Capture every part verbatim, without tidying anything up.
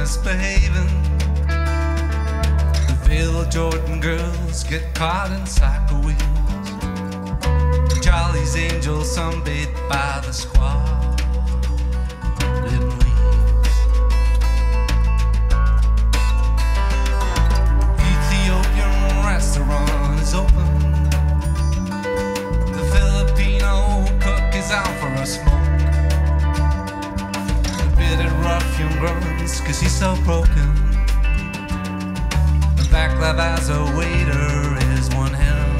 misbehaving. The Vale Jordan girls get caught in cycle wheels. Charlie's Angels sunbathed by the squad in leaves. Ethiopian restaurant is open. The Filipino cook is out for a smoke. Ruffian grunts cause he's so broken. The backlab as a waiter is one hell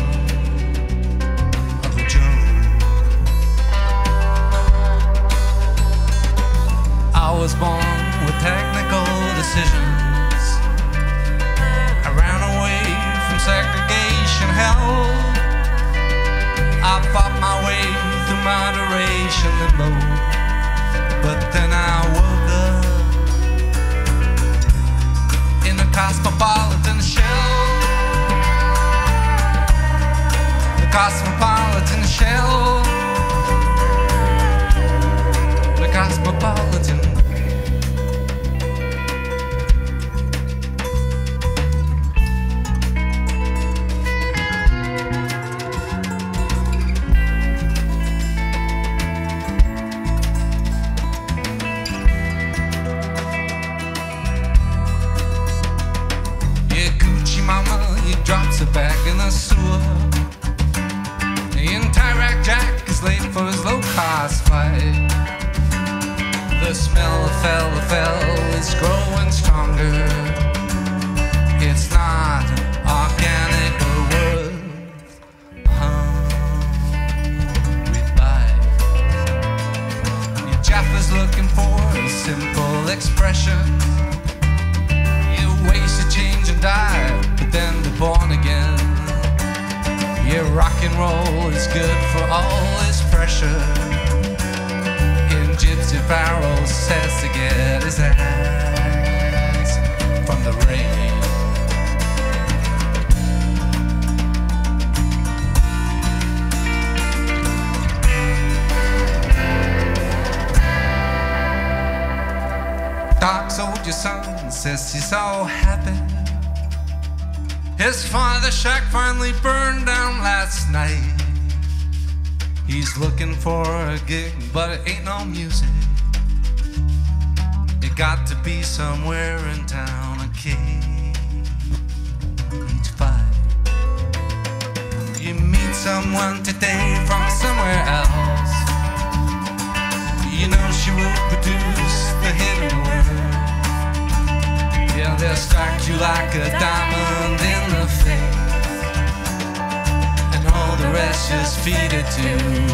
of a joke. I was born with technical decisions. I ran away from segregation hell. I fought my way through moderation limbo. But then I woke up in a cosmopolitan shell. The cosmopolitan shell. The cosmopolitan. Drops it back in the sewer. And Tyrac Jack is late for his low-cost flight. The smell of falafel is growing stronger. It's not organic or worth a hungry bite. Your Jeff is looking for a simple expression. You waste your change and die, but then be born again. Yeah, rock and roll is good for all this pressure. And Gypsy Pharaoh says to get his axe from the rain. Dark soldier son says he's so happy. His father's shack finally burned down last night. He's looking for a gig, but it ain't no music. It got to be somewhere in town, a cage fight. You meet someone today from somewhere else. You know she will produce the hidden word. Yeah, they'll strike you like a diamond in the face, and all the rest just feed it to.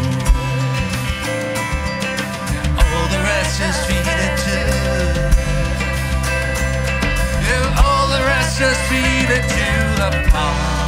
And all the rest just feed it to. Yeah, all the rest just feed it to the palm.